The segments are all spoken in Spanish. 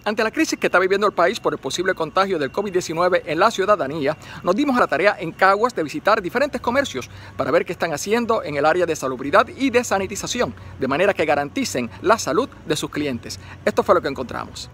Ante la crisis que está viviendo el país por el posible contagio del COVID-19 en la ciudadanía, nos dimos a la tarea en Caguas de visitar diferentes comercios para ver qué están haciendo en el área de salubridad y de sanitización, de manera que garanticen la salud de sus clientes. Esto fue lo que encontramos.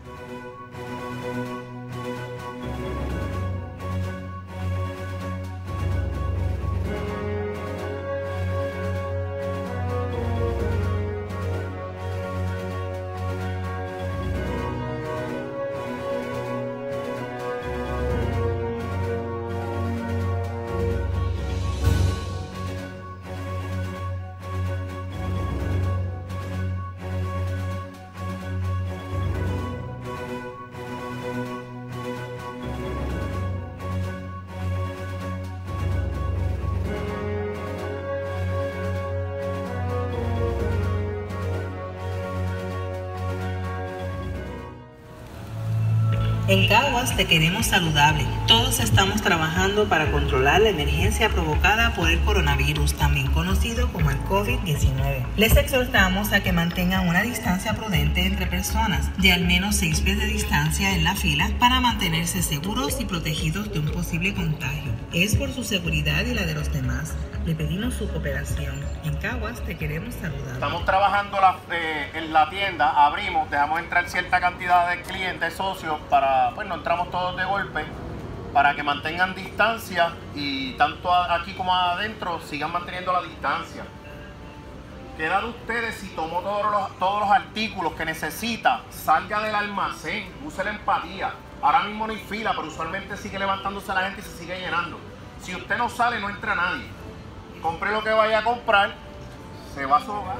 En Caguas te queremos saludable. Todos estamos trabajando para controlar la emergencia provocada por el coronavirus, también conocido como el COVID-19. Les exhortamos a que mantengan una distancia prudente entre personas, de al menos 6 pies de distancia en la fila, para mantenerse seguros y protegidos de un posible contagio. Es por su seguridad y la de los demás. Le pedimos su cooperación. En Caguas te queremos saludar. Estamos trabajando en la tienda, abrimos, dejamos entrar cierta cantidad de clientes, socios, no entramos todos de golpe, para que mantengan distancia y tanto aquí como adentro sigan manteniendo la distancia. Queda de ustedes si tomó todos los artículos que necesita, salga del almacén, use la empatía. Ahora mismo no hay fila, pero usualmente sigue levantándose la gente y se sigue llenando. Si usted no sale, no entra nadie. Compre lo que vaya a comprar, se va a su hogar.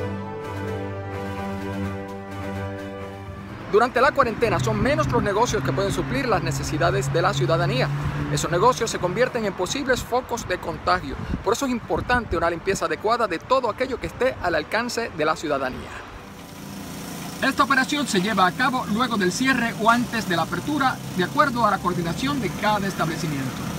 Durante la cuarentena son menos los negocios que pueden suplir las necesidades de la ciudadanía. Esos negocios se convierten en posibles focos de contagio. Por eso es importante una limpieza adecuada de todo aquello que esté al alcance de la ciudadanía. Esta operación se lleva a cabo luego del cierre o antes de la apertura, de acuerdo a la coordinación de cada establecimiento.